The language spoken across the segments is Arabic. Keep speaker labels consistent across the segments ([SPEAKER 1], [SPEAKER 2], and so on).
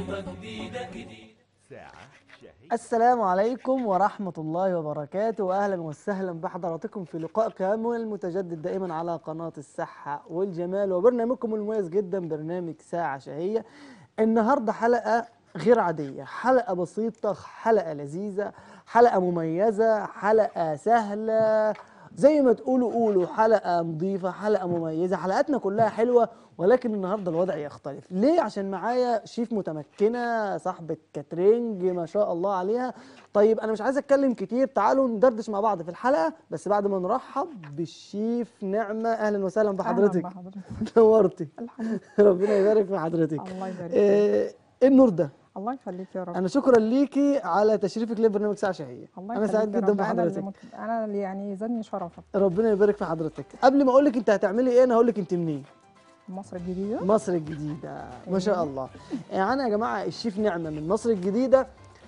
[SPEAKER 1] السلام عليكم ورحمة الله وبركاته، وأهلا وسهلا بحضراتكم في لقاء كامل المتجدد دائما على قناة الصحة والجمال وبرنامجكم المميز جدا برنامج ساعة شهية. النهاردة حلقة غير عادية، حلقة بسيطة، حلقة لذيذة، حلقة مميزة، حلقة سهلة، زي ما تقولوا قولوا حلقة نظيفة، حلقة مميزة. حلقاتنا كلها حلوة، ولكن النهاردة الوضع يختلف. ليه؟ عشان معايا شيف متمكنة، صاحبة كاترينج ما شاء الله عليها. طيب أنا مش عايز أتكلم كتير، تعالوا ندردش مع بعض في الحلقة، بس بعد ما نرحب بالشيف نعمة. أهلا وسهلا بحضرتك.
[SPEAKER 2] اهلا بحضرتك.
[SPEAKER 1] نورتي.
[SPEAKER 2] الحمد
[SPEAKER 1] ربنا يبارك في حضرتك.
[SPEAKER 2] لله. الله يبارك فيك.
[SPEAKER 1] إيه النور ده؟
[SPEAKER 2] الله يخليك يا رب.
[SPEAKER 1] أنا شكرا ليكي على تشريفك لبرنامج ساعة شهية.
[SPEAKER 2] الله
[SPEAKER 1] أنا
[SPEAKER 2] يخليك
[SPEAKER 1] سعيد
[SPEAKER 2] يا
[SPEAKER 1] جدا
[SPEAKER 2] رب.
[SPEAKER 1] بحضرتك.
[SPEAKER 2] انا اللي يعني زادني شرفك.
[SPEAKER 1] ربنا يبارك في حضرتك. قبل ما اقول لك انت هتعملي ايه، انا هقول لك انت منين.
[SPEAKER 2] مصر الجديدة.
[SPEAKER 1] مصر الجديدة، ما شاء الله. يعني يا جماعة الشيف نعمة من مصر الجديدة.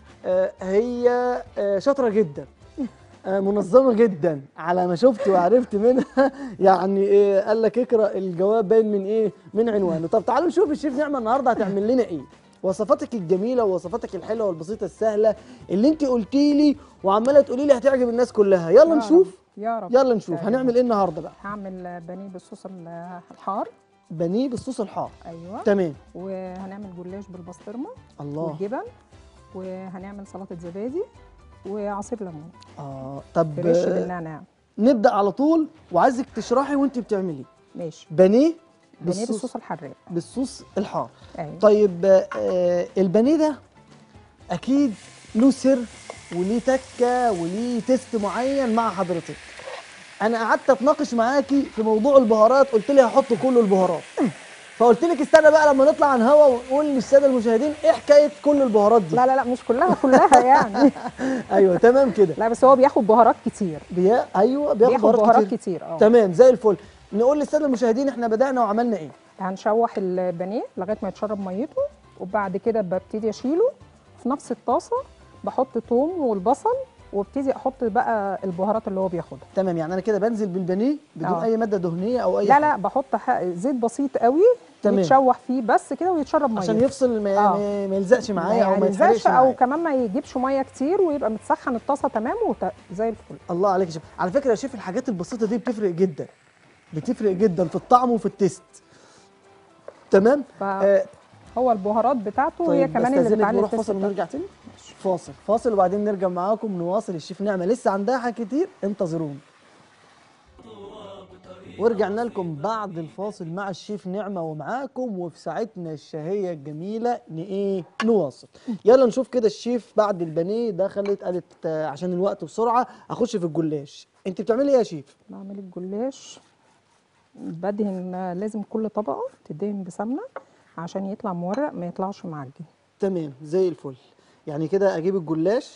[SPEAKER 1] هي شاطرة جدا، منظمة جدا على ما شفت وعرفت منها. يعني قال لك اقرأ الجواب باين من ايه، من عنوانه. طب تعالوا نشوف الشيف نعمة النهارده هتعمل لنا ايه. وصفاتك الجميلة ووصفاتك الحلوة والبسيطة السهلة اللي انت قلتي لي وعمالة تقولي لي هتعجب الناس كلها. يلا نشوف.
[SPEAKER 2] يا رب.
[SPEAKER 1] يلا نشوف هنعمل ايه النهارده بقى.
[SPEAKER 2] هعمل بانيه بالصوص الحار.
[SPEAKER 1] بانيه بالصوص الحار.
[SPEAKER 2] ايوه
[SPEAKER 1] تمام.
[SPEAKER 2] وهنعمل جلاش بالبسطرمه
[SPEAKER 1] الله.
[SPEAKER 2] والجبن، وهنعمل سلطه زبادي وعصير ليمون
[SPEAKER 1] طب
[SPEAKER 2] فريش بالنعناع.
[SPEAKER 1] نبدا على طول، وعايزك تشرحي وانت بتعملي.
[SPEAKER 2] ماشي.
[SPEAKER 1] بانيه
[SPEAKER 2] بالصوص الحراق.
[SPEAKER 1] بالصوص الحار.
[SPEAKER 2] أيوة.
[SPEAKER 1] طيب البانيه ده اكيد له سر وليه تكه وليه تيست معين مع حضرتك. انا قعدت اتناقش معاكي في موضوع البهارات، قلت لي هحط كل البهارات، فقلت لك استنى بقى لما نطلع عن هوا ونقول للساده المشاهدين ايه حكايه كل البهارات دي.
[SPEAKER 2] لا مش كلها يعني.
[SPEAKER 1] ايوه تمام كده.
[SPEAKER 2] لا بس هو بياخد بهارات كتير.
[SPEAKER 1] ايوه
[SPEAKER 2] بياخد بهارات كتير.
[SPEAKER 1] تمام زي الفل. نقول للساده المشاهدين احنا بدانا وعملنا ايه.
[SPEAKER 2] هنشوح البانيه لغايه ما يتشرب ميته، وبعد كده ببتدي اشيله في نفس الطاسه، بحط ثوم والبصل، وابتدي احط بقى البهارات اللي هو بياخدها.
[SPEAKER 1] تمام، يعني انا كده بنزل بالبانيه بدون اي ماده دهنيه او اي
[SPEAKER 2] لا بحط زيت بسيط قوي يتشوح فيه بس كده ويتشرب ميه
[SPEAKER 1] عشان يفصل ما يلزقش معايا او ما يتحرقش
[SPEAKER 2] معايا، او كمان ما يجيبش ميه كتير، ويبقى متسخن الطاسه تمام زي الفل.
[SPEAKER 1] الله عليك يا شيف. على فكره يا شيف الحاجات البسيطه دي بتفرق جدا، بتفرق جدا في الطعم وفي التيست. تمام.
[SPEAKER 2] هو البهارات بتاعته
[SPEAKER 1] طيب
[SPEAKER 2] هي كمان اللي بتعلي
[SPEAKER 1] نروح فاصل ونرجع تاني. فاصل وبعدين نرجع معاكم نواصل. الشيف نعمة لسه عندها حاجات كتير، انتظرونا. ورجعنا لكم بعد الفاصل مع الشيف نعمة ومعاكم، وفي ساعتنا الشهية الجميلة نواصل. يلا نشوف كده الشيف بعد البانيه دخلت قالت عشان الوقت بسرعة اخش في الجلاش. انت بتعملي ايه يا شيف؟
[SPEAKER 2] بعمل الجلاش، بدهن لازم كل طبقة تدهن بسمنة عشان يطلع مورق ما يطلعش معجن.
[SPEAKER 1] تمام زي الفل. يعني كده اجيب الجلاش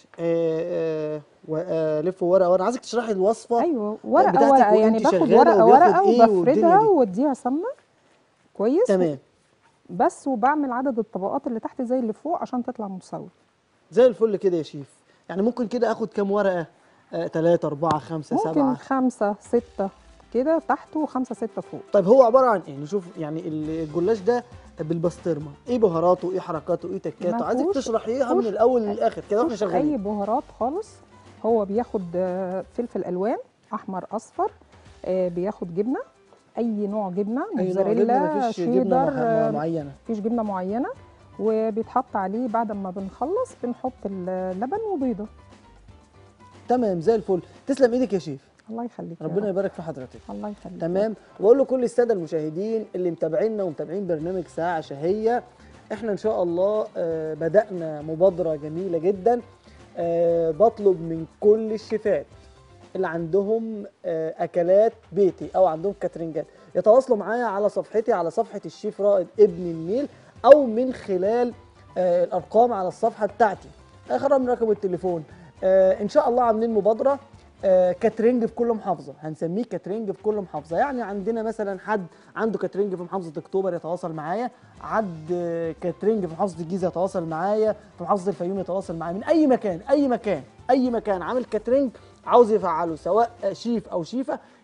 [SPEAKER 1] والفه ورقه ورقه. عايزك تشرحي الوصفه.
[SPEAKER 2] ايوه ورقه ورقه، يعني باخد ورقه وبفردها واديها سمنه كويس.
[SPEAKER 1] تمام.
[SPEAKER 2] بس وبعمل عدد الطبقات اللي تحت زي اللي فوق عشان تطلع متساويه.
[SPEAKER 1] زي الفل كده يا شيف. يعني ممكن كده اخد كام ورقه؟ 3 4 5 7؟
[SPEAKER 2] ممكن 5 6 كده تحت و5 6 فوق.
[SPEAKER 1] طيب هو عباره عن ايه؟ نشوف يعني الجلاش ده بالبسطرمه ايه بهاراته، ايه حركاته، ايه تكاته؟ عايزك تشرحيها من الاول للاخر كده واحنا شغالين.
[SPEAKER 2] اي بهارات خالص. هو بياخد فلفل الوان احمر اصفر، بياخد جبنه، اي نوع جبنه، موزاريلا، شيدر،
[SPEAKER 1] معينه.
[SPEAKER 2] مفيش جبنه معينه. وبيتحط عليه بعد ما بنخلص بنحط اللبن وبيضه.
[SPEAKER 1] تمام زي الفل. تسلم ايدك يا شيف.
[SPEAKER 2] الله يخليك.
[SPEAKER 1] ربنا يبارك في حضرتك.
[SPEAKER 2] الله يخليك.
[SPEAKER 1] تمام. واقول لكل الساده المشاهدين اللي متابعينا ومتابعين برنامج ساعه شهيه، احنا ان شاء الله بدانا مبادره جميله جدا. بطلب من كل الشيفات اللي عندهم اكلات بيتي او عندهم كاترينجات يتواصلوا معايا على صفحتي، على صفحه الشيف رائد ابن النيل، او من خلال الارقام على الصفحه بتاعتي. اخر رقم التليفون. ان شاء الله عاملين مبادره كاترينج في كل محافظه، هنسميه كاترينج في كل محافظه. يعني عندنا مثلا حد عنده كاترينج في محافظه اكتوبر يتواصل معايا، حد كاترينج في محافظه الجيزه يتواصل معايا، في محافظه الفيوم يتواصل معايا، من اي مكان عامل كاترينج عاوز يفعله، سواء شيف او شيفه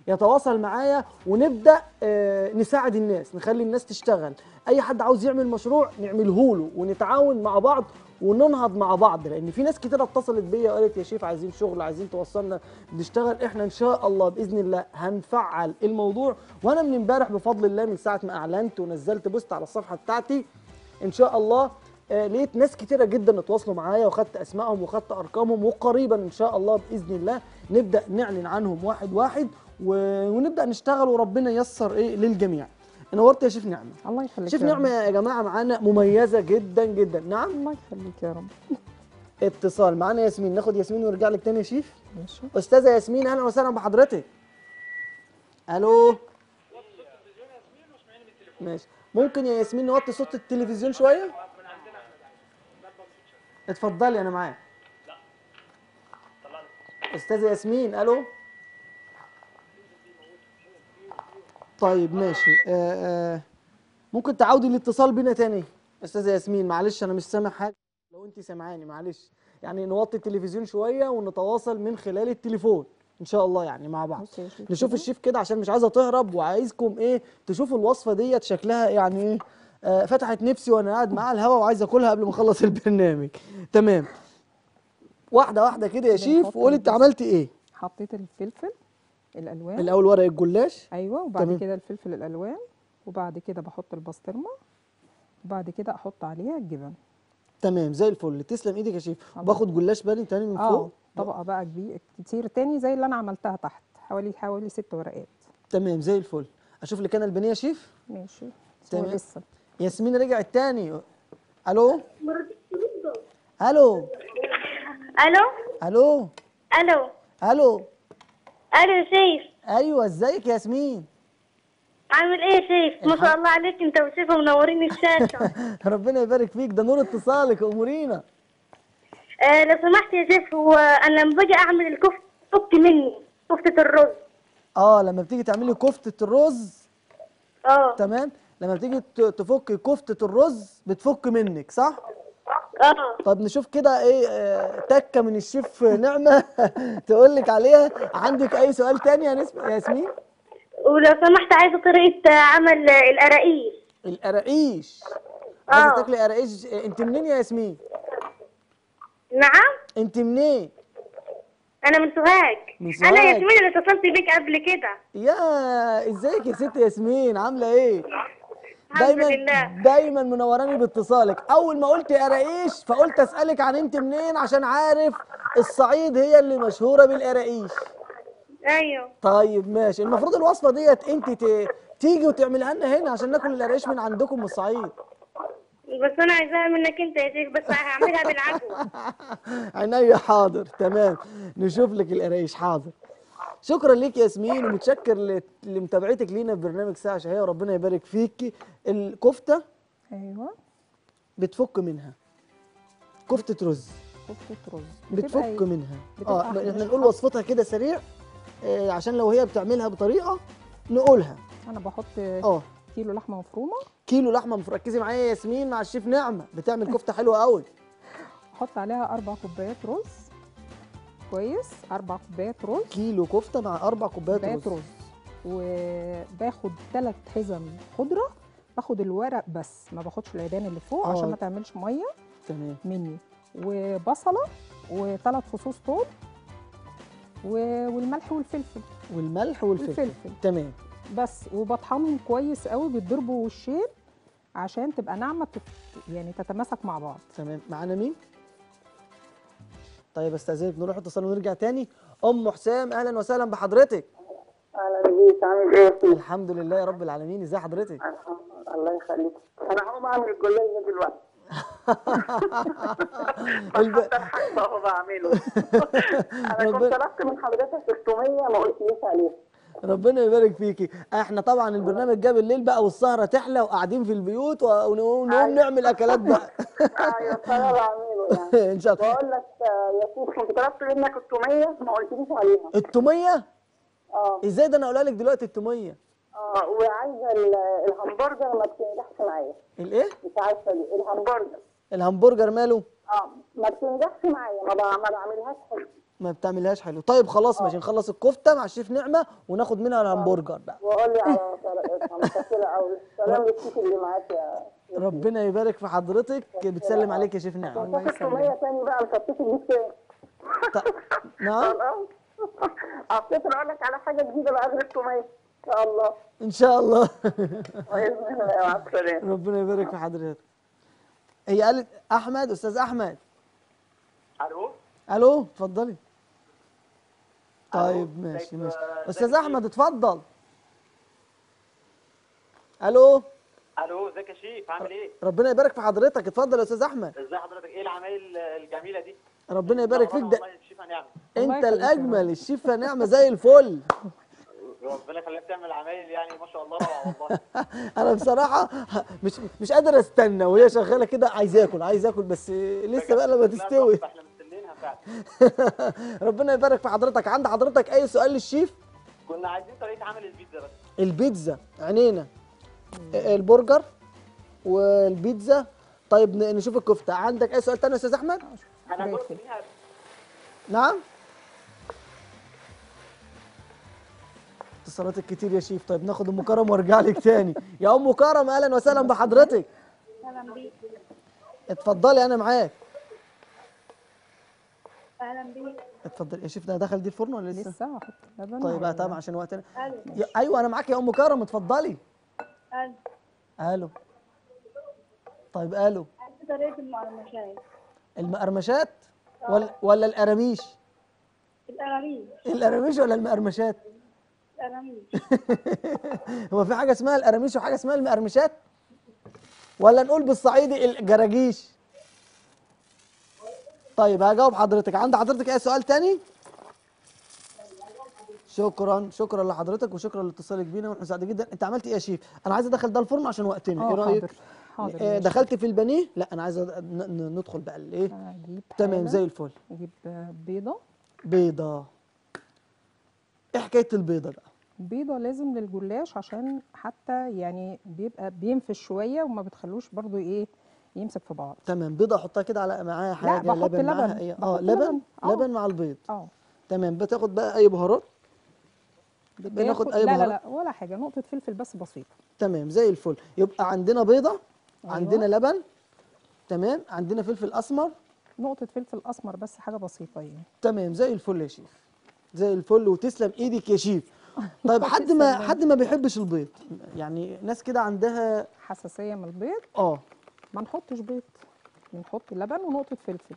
[SPEAKER 1] يتواصل معايا ونبدا نساعد الناس، نخلي الناس تشتغل. اي حد عاوز يعمل مشروع نعمله له ونتعاون مع بعض وننهض مع بعض، لان في ناس كتير اتصلت بيا وقالت يا شيف عايزين شغل، عايزين توصلنا نشتغل. احنا ان شاء الله باذن الله هنفعل الموضوع. وانا من امبارح بفضل الله من ساعه ما اعلنت ونزلت بوست على الصفحه بتاعتي ان شاء الله لقيت ناس كتيره جدا اتواصلوا معايا وخدت اسمائهم وخدت ارقامهم، وقريبا ان شاء الله باذن الله نبدا نعلن عنهم واحد واحد ونبدا نشتغل وربنا ييسر للجميع. نورت يا شيف نعمه.
[SPEAKER 2] الله يخليك
[SPEAKER 1] شيف
[SPEAKER 2] يا
[SPEAKER 1] نعمه يا جماعه معانا مميزه جدا جدا. نعم
[SPEAKER 2] الله يخليك يا رب.
[SPEAKER 1] اتصال معانا ياسمين، ناخد ياسمين ونرجع لك تاني يا شيف.
[SPEAKER 2] ماشي.
[SPEAKER 1] استاذه ياسمين اهلا وسهلا بحضرتك. الو. ماشي، ممكن يا ياسمين نوطي صوت التلفزيون شويه؟ اتفضلي انا معاك. استاذه ياسمين الو. طيب ماشي، ممكن تعودي الاتصال بينا تاني استاذه ياسمين؟ معلش انا مش سامع حاجه، لو انت سامعاني معلش يعني نوطي التلفزيون شويه ونتواصل من خلال التليفون ان شاء الله يعني مع بعض. نشوف الشيف كده عشان مش عايزه تهرب، وعايزكم تشوفوا الوصفه ديت شكلها يعني فتحت نفسي وانا قاعد معاها الهوا وعايز اكلها قبل ما اخلص البرنامج. تمام، واحده واحده كده يا شيف وقولي انت عملتي ايه.
[SPEAKER 2] حطيت الفلفل الالوان
[SPEAKER 1] الاول ورق الجلاش.
[SPEAKER 2] ايوه، وبعد
[SPEAKER 1] تمام.
[SPEAKER 2] كده الفلفل الالوان، وبعد كده بحط البسطرمه، وبعد كده احط عليها الجبن.
[SPEAKER 1] تمام زي الفل، تسلم ايدك يا شيف. باخد جلاش بني تاني من فوق.
[SPEAKER 2] طبقه بقى كبيره كتير تاني زي اللي انا عملتها تحت، حوالي 6 ورقات.
[SPEAKER 1] تمام زي الفل. اشوف لك انا البنيه يا شيف.
[SPEAKER 2] ماشي
[SPEAKER 1] تمام.
[SPEAKER 2] لسه
[SPEAKER 1] ياسمين رجعت تاني. الو الو
[SPEAKER 3] الو
[SPEAKER 1] الو
[SPEAKER 3] الو
[SPEAKER 1] الو.
[SPEAKER 3] الو يا شيف،
[SPEAKER 1] ايوه ازيك يا ياسمين؟
[SPEAKER 3] عامل ايه يا شيف؟ ما شاء الله عليك، انت وشيف منورين الشاشه.
[SPEAKER 1] ربنا يبارك فيك، ده نور اتصالك، امورينا.
[SPEAKER 3] لو سمحت يا شيف، هو انا لما باجي اعمل الكفته تفك مني كفته الرز.
[SPEAKER 1] لما بتيجي تعملي كفته الرز. تمام، لما بتيجي تفكي كفته الرز بتفك منك صح؟ طب نشوف كده تكه من الشيف نعمه تقول لك عليها. عندك اي سؤال تاني يا ياسمين؟
[SPEAKER 3] ولو سمحت عايزه طريقه عمل القراقيش.
[SPEAKER 1] القراقيش عايزه تاكلي قراقيش؟ انت منين يا ياسمين؟
[SPEAKER 3] نعم،
[SPEAKER 1] انت منين؟
[SPEAKER 3] انا من سوهاج. انا ياسمين اللي اتصلت بيك قبل كده.
[SPEAKER 1] يا ازيك يا ست ياسمين، عامله ايه؟
[SPEAKER 3] الحمد لله.
[SPEAKER 1] دايما منوراني باتصالك. اول ما قلت قراقيش فقلت اسالك عن انت منين، عشان عارف الصعيد هي اللي مشهوره بالقراقيش.
[SPEAKER 3] ايوه
[SPEAKER 1] طيب ماشي، المفروض الوصفه ديت انت تيجي وتعملها لنا هنا عشان ناكل القراقيش من عندكم من الصعيد.
[SPEAKER 3] بس انا عايزاها منك انت يا شيخ، بس هعملها بالعجوه.
[SPEAKER 1] عينيا حاضر. تمام نشوف لك القراقيش حاضر. شكرا ليك يا ياسمين، ومتشكر لمتابعتك لينا في برنامج ساعه شهيه، وربنا يبارك فيكي. الكفته
[SPEAKER 2] ايوه
[SPEAKER 1] بتفك منها، كفته رز
[SPEAKER 2] كفته رز
[SPEAKER 1] بتفك منها. احنا نقول وصفتها كده سريع عشان لو هي بتعملها بطريقه نقولها.
[SPEAKER 2] انا بحط كيلو لحمه مفرومه.
[SPEAKER 1] كيلو لحمه مفرومه. ركزي معايا يا ياسمين مع الشيف نعمه، بتعمل كفته حلوه قوي.
[SPEAKER 2] احط عليها 4 كوبايات رز. كويس، 4 كوبايات رز.
[SPEAKER 1] كيلو كفته مع 4 كوبايات رز.
[SPEAKER 2] وباخد 3 حزم خضره، باخد الورق بس ما باخدش العيدان اللي فوق عشان ما تعملش ميه.
[SPEAKER 1] تمام
[SPEAKER 2] مني. وبصله و3 فصوص ثوم والملح والفلفل.
[SPEAKER 1] والفلفل. تمام.
[SPEAKER 2] بس وبطحنهم كويس قوي، بيتضربوا وشين عشان تبقى ناعمه يعني تتماسك مع بعض.
[SPEAKER 1] تمام. معانا مين؟ طيب استاذنك نروح اتصال ونرجع تاني. ام حسام اهلا وسهلا بحضرتك.
[SPEAKER 4] اهلا بيك، عامل ايه؟
[SPEAKER 1] الحمد لله يا رب العالمين، ازي حضرتك؟
[SPEAKER 4] الله يخليك. انا هقوم اعمل الجلاش ده دلوقتي. حتى الحاجة اهو بعمله. انا كنت طلبت من حضرتك 600 ما قلتليش عليها.
[SPEAKER 1] ربنا يبارك فيكي. احنا طبعا البرنامج جاب الليل بقى والسهره تحلى وقاعدين في البيوت ونقوم نعمل اكلات بقى.
[SPEAKER 4] ايوه انا بعمله يعني.
[SPEAKER 1] ان شاء الله.
[SPEAKER 4] بقول لك يا سيدي، كنت طلبت منك التوميه ما قلتليش عليها.
[SPEAKER 1] التوميه؟ ازاي ده انا اقولها لك دلوقتي التوميه.
[SPEAKER 4] وعايزه الهمبرجر ما بتنجحش معايا.
[SPEAKER 1] الايه؟
[SPEAKER 4] مش عارفه ليه الهمبرجر.
[SPEAKER 1] الهمبرجر ماله؟
[SPEAKER 4] ما بتنجحش معايا، ما بعملهاش حلو.
[SPEAKER 1] ما بتعملهاش حلو. طيب خلاص ماشي، نخلص الكفته مع الشيف نعمه وناخد منها الهمبرجر بقى.
[SPEAKER 4] وقول لي على طريقتها متشكره قوي. سلام للشيف اللي معاك يا
[SPEAKER 1] ربنا يبارك في حضرتك، بتسلم عليك يا شيف نعمه.
[SPEAKER 2] الله
[SPEAKER 4] كاسات
[SPEAKER 2] يسلمك.
[SPEAKER 4] التوميه تاني بقى مشطتي دي كام؟
[SPEAKER 1] نعم
[SPEAKER 4] افتكر اقول لك على حاجه جديده بقى غير التوميه ان شاء الله.
[SPEAKER 1] ان شاء الله.
[SPEAKER 4] باذن الله. مع السلامه.
[SPEAKER 1] ربنا يبارك في حضرتك. هي قالت احمد، استاذ احمد.
[SPEAKER 5] الو.
[SPEAKER 1] الو اتفضلي. طيب ماشي ماشي. استاذ احمد اتفضل. الو.
[SPEAKER 5] الو، ازيك يا شيف؟ عامل ايه؟
[SPEAKER 1] ربنا يبارك في حضرتك، اتفضل يا استاذ احمد.
[SPEAKER 5] ازي حضرتك؟ ايه العمايل الجميله دي؟
[SPEAKER 1] ربنا يبارك فيك. ده
[SPEAKER 5] والله الشيف هنعمل.
[SPEAKER 2] الله
[SPEAKER 1] انت
[SPEAKER 2] يخليك يا
[SPEAKER 1] الاجمل،
[SPEAKER 2] رب.
[SPEAKER 1] الشيف نعمه زي الفل.
[SPEAKER 5] ربنا يخليك تعمل عمايل يعني ما شاء الله روعه والله.
[SPEAKER 1] انا بصراحه مش قادر استنى وهي شغاله كده، عايز اكل بس لسه بقى لما تستوي.
[SPEAKER 5] احنا مستنيينها فعلا.
[SPEAKER 1] ربنا يبارك في حضرتك. عند حضرتك اي سؤال للشيف؟
[SPEAKER 5] كنا عايزين طريقه عمل البيتزا بس.
[SPEAKER 1] البيتزا عينينا. البرجر والبيتزا. طيب نشوف الكفته. عندك اي سؤال تاني يا استاذ احمد؟
[SPEAKER 5] هناكل
[SPEAKER 2] فلفل.
[SPEAKER 5] فيها.
[SPEAKER 1] نعم. اتصالاتك كتير يا شيف. طيب ناخد ام كرم وارجع لك تاني. يا ام كرم اهلا وسهلا بحضرتك.
[SPEAKER 3] اهلا بيك.
[SPEAKER 1] اتفضلي انا معاك.
[SPEAKER 3] اهلا بيك.
[SPEAKER 1] اتفضلي يا شيف. ده دخل دي الفرن ولا لسه؟
[SPEAKER 2] لسه هحط لبن.
[SPEAKER 1] طيب
[SPEAKER 2] ولا-
[SPEAKER 1] طبعا عشان وقتنا.
[SPEAKER 3] الو.
[SPEAKER 1] ايوه انا معاك يا ام كرم، اتفضلي.
[SPEAKER 3] الو.
[SPEAKER 1] الو. طيب الو.
[SPEAKER 3] عايز طريقه المقرمشات.
[SPEAKER 1] المقرمشات ولا القراميش؟
[SPEAKER 3] القراميش.
[SPEAKER 1] القراميش ولا المقرمشات؟
[SPEAKER 3] القراميش.
[SPEAKER 1] هو في حاجه اسمها القراميش وحاجه اسمها المقرمشات؟ ولا نقول بالصعيدي الجراجيش؟ طيب هجاوب حضرتك. عند حضرتك اي سؤال تاني؟ شكرا لحضرتك وشكرا لاتصالك بينا واحنا سعيد جدا. انت عملت ايه يا شيف؟ انا عايز ادخل ده الفرن عشان وقتنا. ايه رايك؟
[SPEAKER 2] حاضر
[SPEAKER 1] إيه
[SPEAKER 2] ماشي.
[SPEAKER 1] دخلت في البانيه؟ لا انا عايز ندخل بقى الايه.
[SPEAKER 2] اجيب
[SPEAKER 1] تمام
[SPEAKER 2] حالة،
[SPEAKER 1] زي الفل.
[SPEAKER 2] اجيب بيضه.
[SPEAKER 1] بيضه. ايه حكايه البيضه بقى؟
[SPEAKER 2] بيضه لازم للجلاش عشان حتى يعني بيبقى بينفش شويه وما بتخلوش برضو ايه يمسك في بعض.
[SPEAKER 1] تمام. بيضه احطها كده على معاها حاجه
[SPEAKER 2] بحط
[SPEAKER 1] لبن معاها
[SPEAKER 2] لبن.
[SPEAKER 1] ايه؟
[SPEAKER 2] بحط
[SPEAKER 1] لبن.
[SPEAKER 2] آه.
[SPEAKER 1] لبن مع البيض.
[SPEAKER 2] اه
[SPEAKER 1] تمام. بتاخد بقى اي بهارات؟ بناخد اي
[SPEAKER 2] لا
[SPEAKER 1] بهارات؟
[SPEAKER 2] ولا حاجه، نقطه فلفل بس بسيطه.
[SPEAKER 1] تمام زي الفل. يبقى عندنا بيضه.
[SPEAKER 2] أيوة.
[SPEAKER 1] عندنا لبن. تمام. عندنا فلفل اسمر.
[SPEAKER 2] نقطه فلفل اسمر بس حاجه بسيطه يعني.
[SPEAKER 1] تمام زي الفل يا شيف. زي الفل وتسلم ايدك يا شيف. طيب حد
[SPEAKER 2] تسلم.
[SPEAKER 1] ما بيحبش البيض، يعني ناس كده عندها
[SPEAKER 2] حساسيه من البيض ما نحطش بيض، بنحط لبن ونقطه فلفل،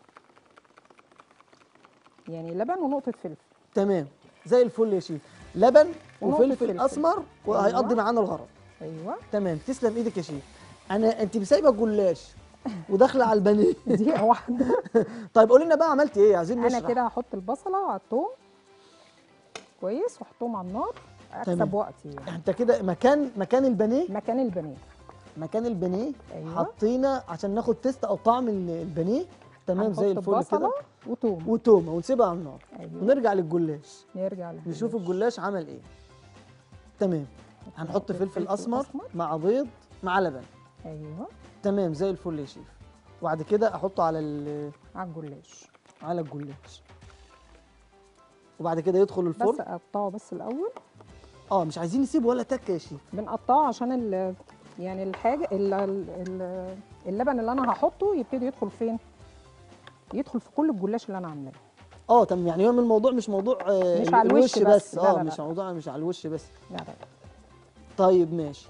[SPEAKER 2] يعني لبن ونقطه فلفل.
[SPEAKER 1] تمام زي الفل يا شيف. لبن
[SPEAKER 2] ونقطة
[SPEAKER 1] وفلفل
[SPEAKER 2] فلفل.
[SPEAKER 1] اسمر وهيقضي
[SPEAKER 2] أيوة.
[SPEAKER 1] معانا الغرض.
[SPEAKER 2] ايوه
[SPEAKER 1] تمام تسلم ايدك يا شيف. انت سايبه الجلاش وداخله على البانيه.
[SPEAKER 2] دقيقه واحده.
[SPEAKER 1] طيب قولي لنا بقى عملتي ايه؟ عايزين
[SPEAKER 2] انا
[SPEAKER 1] نشرح.
[SPEAKER 2] كده هحط البصله على الثوم كويس واحطهم على النار
[SPEAKER 1] تمام.
[SPEAKER 2] اكسب وقتي يعني.
[SPEAKER 1] انت كده مكان البانيه.
[SPEAKER 2] مكان البانيه.
[SPEAKER 1] مكان البانيه.
[SPEAKER 2] أيوة.
[SPEAKER 1] حطينا عشان ناخد تيست او طعم البانيه. تمام زي
[SPEAKER 2] هنحط
[SPEAKER 1] الفل كده.
[SPEAKER 2] بصله وثوم.
[SPEAKER 1] وتومه ونسيبها على النار.
[SPEAKER 2] أيوة.
[SPEAKER 1] ونرجع للجلاش
[SPEAKER 2] نرجع للجلاش.
[SPEAKER 1] نشوف الجلاش عمل ايه. تمام. هنحط فلفل اسمر مع بيض مع لبن.
[SPEAKER 2] ايوه
[SPEAKER 1] تمام زي الفل يا شيف. وبعد كده احطه على
[SPEAKER 2] على الجلاش.
[SPEAKER 1] على الجلاش. وبعد كده يدخل
[SPEAKER 2] بس
[SPEAKER 1] الفرن.
[SPEAKER 2] اقطعه بس الاول.
[SPEAKER 1] مش عايزين نسيبه ولا تكه يا شيف.
[SPEAKER 2] بنقطعه عشان يعني الحاجه اللبن اللي انا هحطه يبتدي يدخل فين؟ يدخل في كل الجلاش اللي انا عاملاه.
[SPEAKER 1] تمام. يعني يوم الموضوع مش موضوع
[SPEAKER 2] مش على الوش بس. لا لا لا.
[SPEAKER 1] مش موضوع مش على الوش بس.
[SPEAKER 2] لا لا.
[SPEAKER 1] طيب ماشي.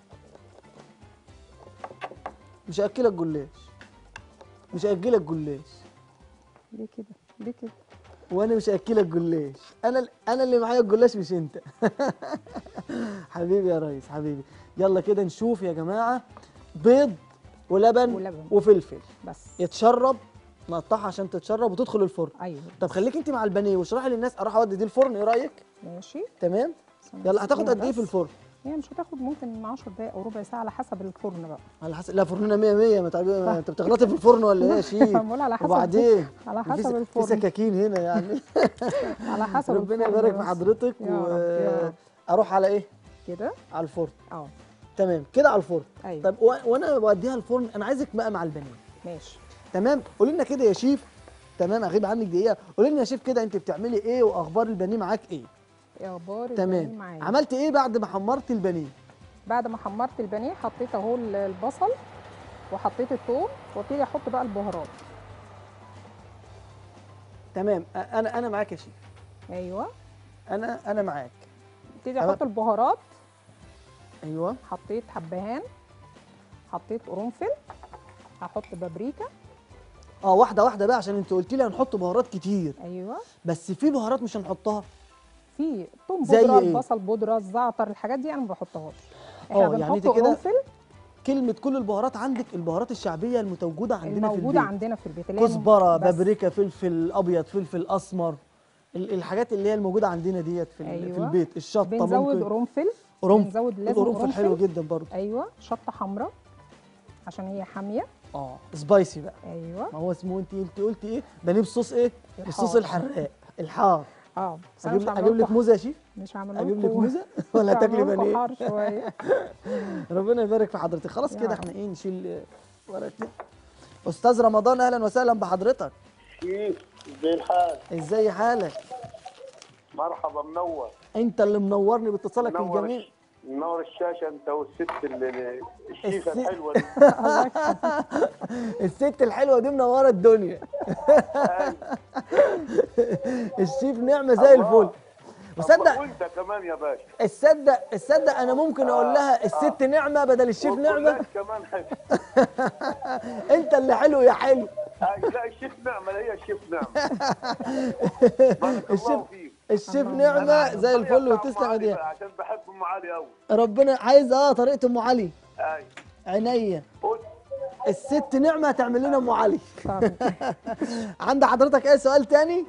[SPEAKER 1] مش هاكلك جلاش. مش هاكلك جلاش.
[SPEAKER 2] ليه كده؟ ليه كده؟
[SPEAKER 1] وانا مش هاكلك جلاش. انا اللي معايا الجلاش مش انت. حبيبي يا ريس حبيبي. يلا كده نشوف يا جماعه. بيض ولبن وفلفل
[SPEAKER 2] بس
[SPEAKER 1] يتشرب. نقطعها عشان تتشرب وتدخل الفرن.
[SPEAKER 2] ايوه.
[SPEAKER 1] طب خليك انت مع البانيه واشرحي للناس. اروح اودي دي الفرن، ايه رايك؟
[SPEAKER 2] ماشي
[SPEAKER 1] تمام. يلا هتاخد قد ايه في الفرن؟
[SPEAKER 2] هي مش هتاخد ممكن 10 دقايق او ربع ساعه على حسب الفرن بقى.
[SPEAKER 1] على حسب. لا فرننا 100 ما انت بتغلطي في الفرن ولا ايه يا شيف؟
[SPEAKER 2] بقول على حسب.
[SPEAKER 1] وبعدين
[SPEAKER 2] على حسب الفرن.
[SPEAKER 1] في سكاكين هنا يعني.
[SPEAKER 2] على حسب
[SPEAKER 1] ربنا
[SPEAKER 2] الفرن
[SPEAKER 1] يبارك في
[SPEAKER 2] بس.
[SPEAKER 1] حضرتك.
[SPEAKER 2] يا رب يا رب.
[SPEAKER 1] اروح على ايه؟
[SPEAKER 2] كده
[SPEAKER 1] على الفرن.
[SPEAKER 2] اه
[SPEAKER 1] تمام كده على الفرن.
[SPEAKER 2] ايوه.
[SPEAKER 1] طب وانا بوديها الفرن انا عايزك بقى مع البانيه.
[SPEAKER 2] ماشي.
[SPEAKER 1] تمام. قولي لنا كده يا شيف. تمام، اغيب عنك دقيقه. قولي لي يا شيف كده، انت بتعملي ايه واخبار البانيه معاك ايه؟
[SPEAKER 2] ايه اخبار البانيه
[SPEAKER 1] تمام.
[SPEAKER 2] معايا؟
[SPEAKER 1] عملت ايه بعد ما حمرت البانيه؟
[SPEAKER 2] بعد ما حمرت البانيه حطيت اهو البصل وحطيت الثوم وابتدي احط بقى البهارات.
[SPEAKER 1] تمام، انا معاك يا شيف.
[SPEAKER 2] ايوه،
[SPEAKER 1] انا معاك.
[SPEAKER 2] ابتدي
[SPEAKER 1] تمام.
[SPEAKER 2] احط البهارات.
[SPEAKER 1] ايوه.
[SPEAKER 2] حطيت حبهان، حطيت قرنفل، هحط بابريكا.
[SPEAKER 1] واحده واحده بقى، عشان انت قلت لي هنحط بهارات كتير،
[SPEAKER 2] ايوه،
[SPEAKER 1] بس في بهارات مش هنحطها.
[SPEAKER 2] في توم
[SPEAKER 1] زي
[SPEAKER 2] بودره،
[SPEAKER 1] إيه؟
[SPEAKER 2] البصل بودره، الزعتر، الحاجات دي انا ما بحطهاش. احنا
[SPEAKER 1] يعني
[SPEAKER 2] بنحط
[SPEAKER 1] انت كده
[SPEAKER 2] قرنفل
[SPEAKER 1] كلمه كل البهارات عندك، البهارات الشعبيه المتواجده عندنا في
[SPEAKER 2] الموجوده
[SPEAKER 1] البيت.
[SPEAKER 2] عندنا في البيت اللي هي
[SPEAKER 1] كزبره،
[SPEAKER 2] بس.
[SPEAKER 1] بابريكا، فلفل ابيض، فلفل اسمر، الحاجات اللي هي الموجوده عندنا ديت في
[SPEAKER 2] أيوة.
[SPEAKER 1] في البيت. الشطه
[SPEAKER 2] بنزود
[SPEAKER 1] ممكن.
[SPEAKER 2] قرنفل.
[SPEAKER 1] قرنفل،
[SPEAKER 2] بنزود لازم
[SPEAKER 1] القرنفل حلو جدا برضه.
[SPEAKER 2] ايوه، شطه حمراء عشان هي حاميه.
[SPEAKER 1] سبايسي بقى.
[SPEAKER 2] ايوه،
[SPEAKER 1] ما هو اسمه، انت قلتي ايه؟ بانيه بصوص ايه؟ الصوص
[SPEAKER 2] الحار.
[SPEAKER 1] الحراق الحار.
[SPEAKER 2] بس أنا مش
[SPEAKER 1] اجيب لك موزه يا شيف؟
[SPEAKER 2] مش هعمل
[SPEAKER 1] اجيب لك موزه ولا تاكلي بانيه؟
[SPEAKER 2] حار شويه.
[SPEAKER 1] ربنا يبارك في حضرتك. خلاص
[SPEAKER 2] يا
[SPEAKER 1] كده
[SPEAKER 2] رب.
[SPEAKER 1] احنا نشيل ورقتين. استاذ رمضان، اهلا وسهلا بحضرتك.
[SPEAKER 5] كيف؟ زي الحال.
[SPEAKER 1] ازاي حالك؟
[SPEAKER 5] مرحبا، منور.
[SPEAKER 1] انت اللي منورني باتصالك
[SPEAKER 5] منور
[SPEAKER 1] الجميل.
[SPEAKER 5] منور الشاشه انت والست الشيفه
[SPEAKER 1] الست.
[SPEAKER 5] الحلوه دي.
[SPEAKER 1] الست الحلوه دي منوره الدنيا. الشيف نعمه زي الفل. وصدق
[SPEAKER 5] وانت كمان يا باشا.
[SPEAKER 1] الصدق انا ممكن اقول لها الست نعمه بدل الشيف نعمه.
[SPEAKER 5] والكلات كمان حلو.
[SPEAKER 1] انت اللي حلو يا حلو.
[SPEAKER 5] لا، الشيف نعمه، لا هي الشيف نعمه. بارك
[SPEAKER 1] الشيف
[SPEAKER 5] الله فيك.
[SPEAKER 1] الشيف نعمه زي الفل، وتسلم ايديها.
[SPEAKER 5] عشان بحب ام علي قوي.
[SPEAKER 1] ربنا عايز طريقه ام علي.
[SPEAKER 5] اي
[SPEAKER 1] عينيا.
[SPEAKER 5] قول.
[SPEAKER 1] الست نعمه هتعمل لنا ام علي. عند حضرتك اي سؤال تاني؟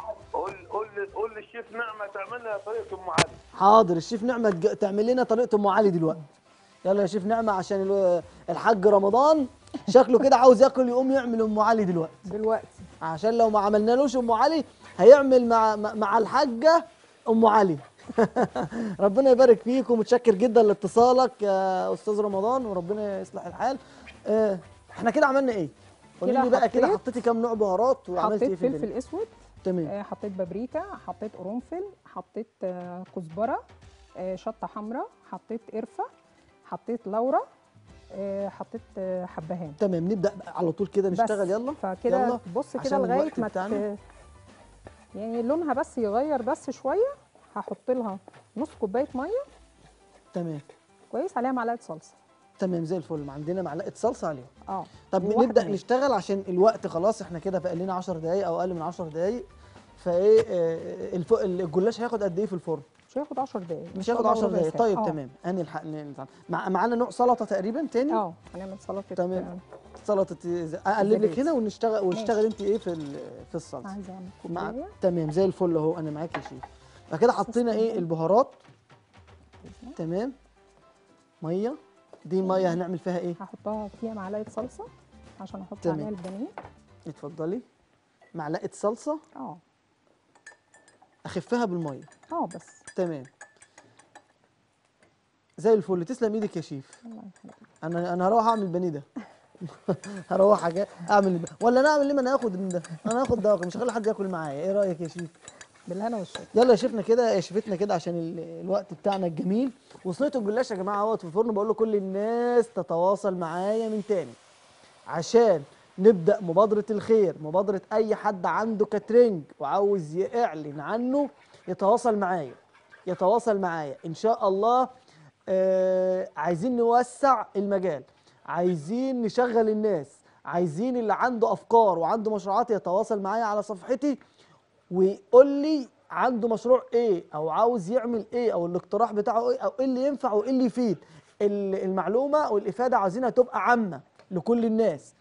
[SPEAKER 5] قول للشيف نعمه تعمل لنا طريقه ام علي.
[SPEAKER 1] حاضر، الشيف نعمه تعمل لنا طريقه ام علي دلوقتي. يلا يا شيف نعمه، عشان الحاج رمضان شكله كده عاوز ياكل، يقوم يعمل ام علي دلوقتي. عشان لو ما عملنالوش ام علي هيعمل مع الحاجه ام علي. ربنا يبارك فيك، ومتشكر جدا لاتصالك يا استاذ رمضان، وربنا يصلح الحال. احنا كده عملنا ايه؟ قولي لي بقى كده، حطيتي كام نوع بهارات وعملتي ايه في
[SPEAKER 2] حطيت فلفل اسود.
[SPEAKER 1] تمام.
[SPEAKER 2] حطيت بابريكا، حطيت قرنفل، حطيت كزبره، شطه حمراء، حطيت قرفه، حطيت لورا، حطيت حبهان.
[SPEAKER 1] تمام، نبدا على طول كده نشتغل. يلا
[SPEAKER 2] فكده بص كده لغايه ما يعني لونها بس يغير بس شويه. هحط لها نص كوبايه ميه.
[SPEAKER 1] تمام.
[SPEAKER 2] كويس، عليها معلقه صلصه.
[SPEAKER 1] تمام زي الفل، عندنا معلقه صلصه عليها. طب نبدا نشتغل عشان الوقت خلاص، احنا كده بقى لنا 10 دقايق او اقل من 10 دقايق. فايه الجلاش هياخد قد ايه في الفرن؟
[SPEAKER 2] مش هياخد 10 دقايق.
[SPEAKER 1] مش هياخد 10 دقايق. طيب تمام، هنلحق معانا نوع سلطه تقريبا تاني.
[SPEAKER 2] هنعمل سلطه.
[SPEAKER 1] تمام. سلطه اقلب لك هنا ونشتغل انت ايه في الصلصه.
[SPEAKER 2] عايزه اعمل كوبايه.
[SPEAKER 1] تمام زي الفل اهو، انا معاك يا شيف. فكده حطينا ايه؟ البهارات. تمام. ميه، دي الميه هنعمل فيها ايه؟
[SPEAKER 2] هحطها فيها معلقه صلصه عشان احط
[SPEAKER 1] تمام.
[SPEAKER 2] عليها البانيه.
[SPEAKER 1] اتفضلي. معلقه صلصه. اخفها بالميه.
[SPEAKER 2] بس.
[SPEAKER 1] تمام زي الفل. تسلم ايدك يا شيف.
[SPEAKER 2] الله يخليك.
[SPEAKER 1] انا هروح اعمل بانيه ده. هروح اعمل ولا انا اعمل ليه؟ ما انا هاخد من ده، انا هاخد ده، مش هخلي حد ياكل معايا. ايه رايك يا شيف؟
[SPEAKER 2] بالهنا والشفا.
[SPEAKER 1] يلا يا شيفنا كده، يا شيفتنا كده، عشان الوقت بتاعنا الجميل. وصلت الجلاش يا جماعه اهوت في الفرن. بقول لكل الناس تتواصل معايا من تاني عشان نبدا مبادره الخير، مبادره اي حد عنده كاترينج وعاوز يعلن عنه يتواصل معايا ان شاء الله. عايزين نوسع المجال، عايزين نشغل الناس، عايزين اللي عنده افكار وعنده مشروعات يتواصل معايا على صفحتي ويقول لي عنده مشروع ايه، او عاوز يعمل ايه، او الاقتراح بتاعه ايه، او ايه اللي ينفع وايه اللي يفيد. المعلومه والافاده عايزينها تبقى عامه لكل الناس،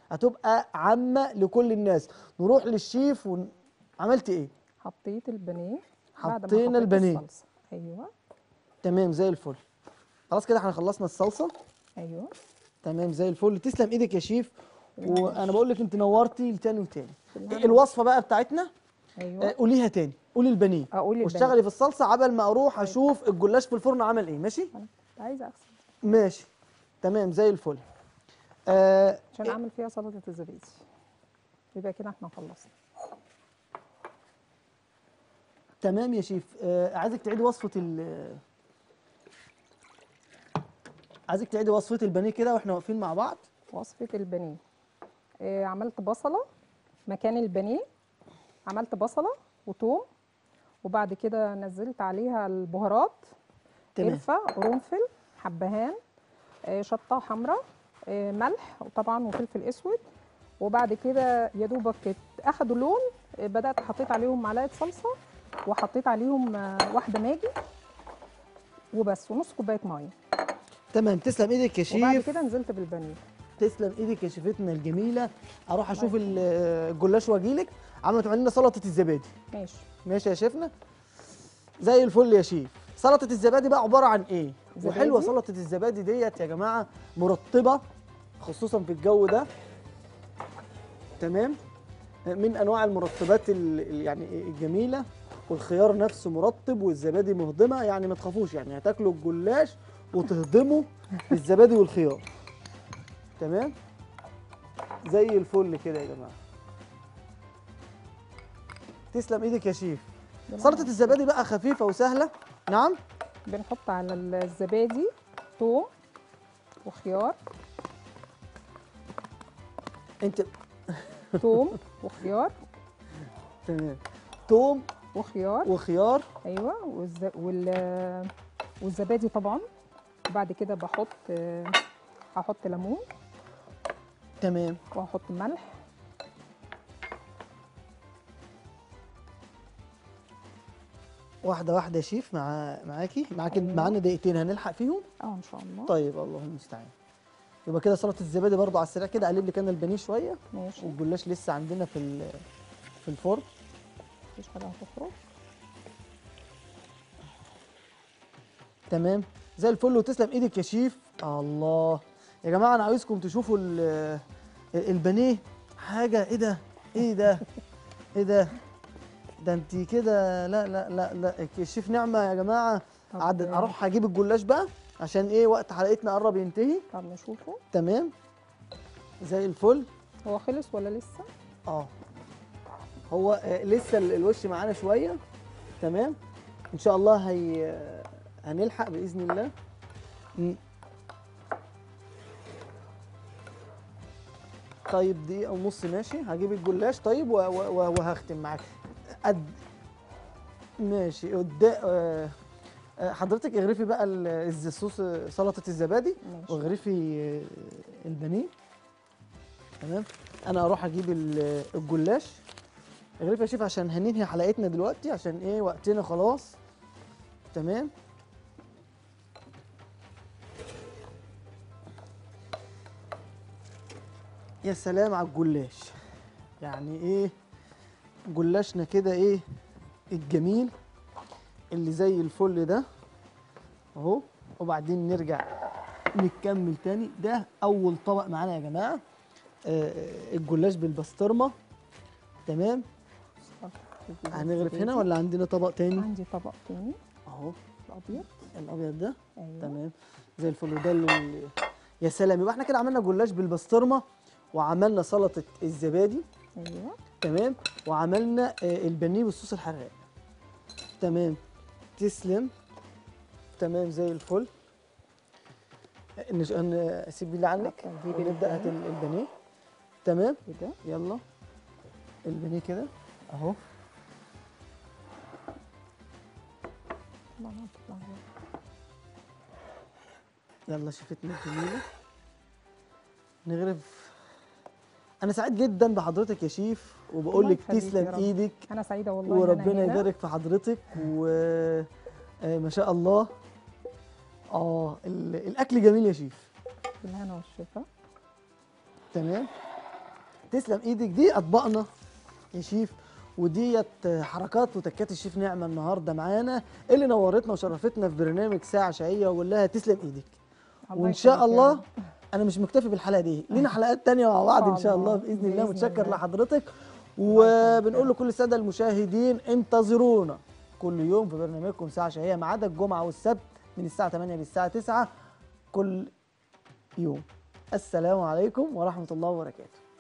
[SPEAKER 1] نروح للشيف عملت ايه؟
[SPEAKER 2] حطيت البانيه.
[SPEAKER 1] حطينا البانيه.
[SPEAKER 2] الصلصه. ايوه
[SPEAKER 1] تمام زي الفل. خلاص كده احنا خلصنا الصلصه.
[SPEAKER 2] ايوه
[SPEAKER 1] تمام زي الفل. تسلم ايدك يا شيف. وانا بقول لك انت نورتي تاني وتاني. الوصفه بقى بتاعتنا
[SPEAKER 2] ايوه
[SPEAKER 1] قوليها تاني. قولي البانيه واشتغلي في الصلصه عبل ما اروح اشوف الجلاش في الفرن عمل ايه. ماشي؟
[SPEAKER 2] عايزه اغسل.
[SPEAKER 1] ماشي تمام زي الفل.
[SPEAKER 2] عشان اعمل فيها سلطه الزبادي. يبقى كده احنا خلصنا.
[SPEAKER 1] تمام يا شيف. عايزك تعيدي وصفه البانيه كده واحنا واقفين مع بعض.
[SPEAKER 2] وصفه البانيه، عملت بصله مكان البانيه، عملت بصله وثوم، وبعد كده نزلت عليها البهارات،
[SPEAKER 1] تمام.
[SPEAKER 2] قرفه، قرنفل، حبهان، شطه حمراء، ملح طبعا وفلفل اسود. وبعد كده يا دوبك اخدوا لون، بدات حطيت عليهم معلقه صلصه، وحطيت عليهم واحده ماجي وبس، ونص كوبايه ميه.
[SPEAKER 1] تمام. تسلم ايدك يا
[SPEAKER 2] وبعد
[SPEAKER 1] شيف.
[SPEAKER 2] كده نزلت بالبانيه.
[SPEAKER 1] تسلم ايدك يا شيفتنا الجميله. اروح اشوف الجلاش واجيلك. عملت لنا سلطه الزبادي.
[SPEAKER 2] ماشي.
[SPEAKER 1] ماشي يا شيفنا، زي الفل يا شيف. سلطه الزبادي بقى عباره عن ايه؟
[SPEAKER 2] زبادي.
[SPEAKER 1] وحلوه سلطه الزبادي ديت يا جماعه، مرطبه خصوصا في الجو ده. تمام. من انواع المرطبات يعني الجميله، والخيار نفسه مرطب والزبادي مهضمه، يعني ما تخافوش، يعني هتاكلوا الجلاش وتهضموا بالزبادي والخيار. تمام، زي الفل كده يا جماعه. تسلم ايدك يا شيف. سلطه الزبادي بقى خفيفه وسهله. نعم.
[SPEAKER 2] بنحط على الزبادي ثوم وخيار.
[SPEAKER 1] انت
[SPEAKER 2] ثوم وخيار.
[SPEAKER 1] تمام. توم
[SPEAKER 2] وخيار.
[SPEAKER 1] وخيار.
[SPEAKER 2] ايوه، والزبادي طبعا. وبعد كده هحط ليمون.
[SPEAKER 1] تمام.
[SPEAKER 2] وهحط ملح.
[SPEAKER 1] واحده واحده يا شيف. معاكي
[SPEAKER 2] أيوة.
[SPEAKER 1] معانا دقيقتين هنلحق فيهم.
[SPEAKER 2] ان شاء الله.
[SPEAKER 1] طيب، الله المستعان. يبقى كده سلطه الزبادي برضو على السريع كده. اقلب لك انا البانيه شويه.
[SPEAKER 2] ماشي.
[SPEAKER 1] والجلاش لسه عندنا في الفرن.
[SPEAKER 2] مفيش حاجه هتخرج.
[SPEAKER 1] تمام، زي الفل. وتسلم ايدك يا شيف. الله يا جماعه، انا عاوزكم تشوفوا البانيه. حاجه ايه ده؟ ايه ده؟ ايه ده؟ ده انت كده. لا لا لا لا، الشيف نعمه يا جماعه. اروح اجيب الجلاش بقى، عشان ايه وقت حلقتنا قرب ينتهي.
[SPEAKER 2] طب نشوفه.
[SPEAKER 1] تمام، زي الفل.
[SPEAKER 2] هو خلص ولا لسه؟
[SPEAKER 1] هو لسه الوش معانا شويه. تمام، ان شاء الله هنلحق باذن الله. طيب، دقيقه ونص ماشي. هجيب الجلاش طيب وهختم معاك. ماشي. حضرتك اغرفي بقى الصوص سلطه الزبادي.
[SPEAKER 2] ماشي.
[SPEAKER 1] واغرفي البانيه. تمام، انا اروح اجيب الجلاش. اغرفي يا شيف عشان هننهي حلقتنا دلوقتي، عشان ايه وقتنا خلاص. تمام. يا سلام على الجلاش. يعني ايه جلاشنا كده، ايه الجميل اللي زي الفل ده اهو. وبعدين نرجع نكمل تاني. ده اول طبق معانا يا جماعه، الجلاش بالبسطرمه. تمام. هنغرف هنا ولا عندنا طبق تاني؟
[SPEAKER 2] عندي طبق تاني
[SPEAKER 1] اهو.
[SPEAKER 2] الابيض
[SPEAKER 1] ده.
[SPEAKER 2] أيوة.
[SPEAKER 1] تمام، زي الفل. وده يا سلام. يبقى احنا كده عملنا جلاش بالبسطرمه، وعملنا سلطه الزبادي.
[SPEAKER 2] ايوه.
[SPEAKER 1] تمام، وعملنا البانيه بالصوص الحراق. تمام. تسلم. تمام، زي الفل. اسيب اللي عنك ونبدا البانيه. تمام
[SPEAKER 2] كده.
[SPEAKER 1] يلا البانيه كده اهو. يلا شفتنا الجميله. نغرف. انا سعيد جدا بحضرتك يا شيف، وبقول لك تسلم ايدك.
[SPEAKER 2] انا سعيده والله.
[SPEAKER 1] وربنا يبارك في حضرتك. وما شاء الله. الاكل جميل يا شيف.
[SPEAKER 2] بالهنا والشفا.
[SPEAKER 1] تمام، تسلم ايدك. دي اطباقنا يا شيف، وديت حركات وتكات الشيف نعمه النهارده معانا، اللي نورتنا وشرفتنا في برنامج ساعه شقيه. واقول لها تسلم ايدك. وان شاء الله انا مش مكتفي بالحلقه دي، لينا حلقات تانية مع بعض ان شاء الله باذن الله. متشكر لحضرتك. وبنقول لكل الساده المشاهدين انتظرونا كل يوم في برنامجكم ساعه شقيه، ما عدا الجمعه والسبت من الساعه 8 للساعه 9 كل يوم. السلام عليكم ورحمه الله وبركاته.